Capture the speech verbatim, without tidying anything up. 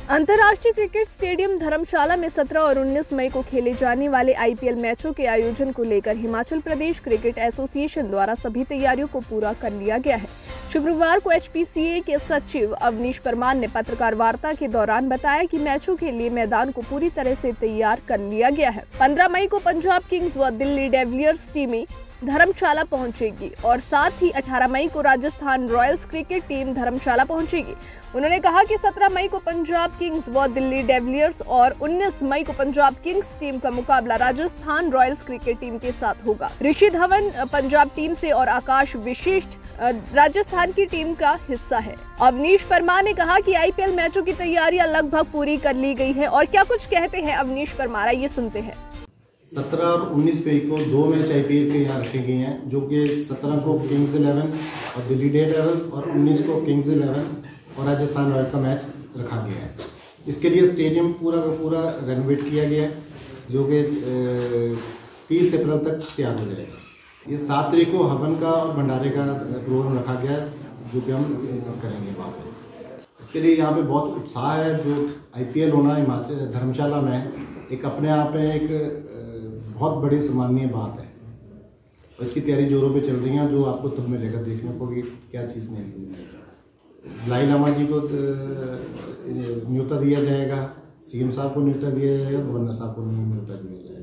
अंतर्राष्ट्रीय cricket stadium धर्मशाला में सत्रह और उन्नीस मई को खेले जाने वाले आईपीएल मैचों के आयोजन को लेकर हिमाचल प्रदेश क्रिकेट एसोसिएशन द्वारा सभी तैयारियों को पूरा कर लिया गया है। शुक्रवार को एचपीसीए के सचिव अवनीश परमार ने पत्रकार वार्ता के दौरान बताया कि मैचों के लिए मैदान को पूरी तरह से तैयार कर लिया गया है। पंद्रह मई को पंजाब किंग्स व दिल्ली डेविलियर्स टीमें धर्मशाला पहुंचेगी और साथ ही अठारह मई को Rajasthan Royals cricket team Dharamshala पहुंचेगी। उन्होंने कहा कि सत्रह मई को पंजाब किंग्स व दिल्ली डेविलियर्स और उन्नीस मई को पंजाब किंग्स टीम का मुकाबला राजस्थान रॉयल्स क्रिकेट टीम के साथ होगा। ऋषि धवन पंजाब टीम से और आकाश विशिष्ट राजस्थान की टीम का हिस्सा है। अवनीश परमार ने कहा कि आईपीएल मैचों की तैयारियां लगभग पूरी कर ली गई है और क्या कुछ कहते हैं अवनीश परमार, आइए सुनते हैं। सत्रह और उन्नीस मई को दो मैच आईपीएल के यहाँ रखे गए हैं, जो कि सत्रह को किंग्स इलेवन और दिल्ली डेविलियर्स और उन्नीस को किंग्स इलेवन और राजस्थान रॉयल्स का मैच रखा गया है। इसके लिए स्टेडियम पूरा का पूरा रेनोवेट किया गया है, जो कि तीस अप्रैल तक तैयार हो जाएगा। ये सात तारीख को हवन का और भंडारे का प्रोग्राम रखा गया है, जो कि हम करेंगे वहाँ पर। इसके लिए यहाँ पे बहुत उत्साह है। जो आईपीएल होना हिमाचल धर्मशाला में एक अपने आप में एक बहुत बड़ी सम्मानीय बात है और इसकी तैयारी जोरों पे चल रही है, जो आपको तब मिलेगा देखने को कि क्या चीज़ नहीं। दलाई लामा जी को न्योता दिया जाएगा, सीएम साहब को न्योता दिया जाएगा, गवर्नर साहब को न्योता दिया जाएगा।